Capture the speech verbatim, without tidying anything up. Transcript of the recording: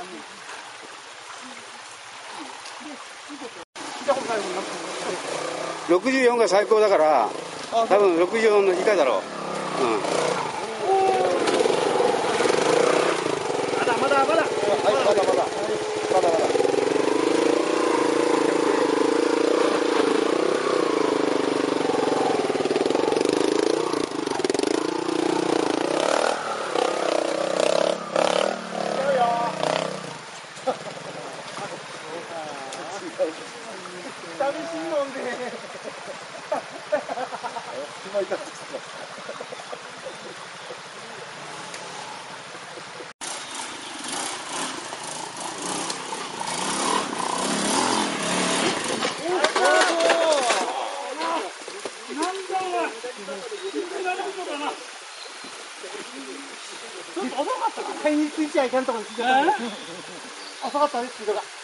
ろくじゅうよんが最高だから、多分ろくじゅうよんの以下だろう。うん。 まだまだまだ。はい、まだまだ。まだまだ。寂しいもんで。今いた。ちょっと遅かったか。買いについちゃいかんとこについちゃった。遅かったね、スピードが。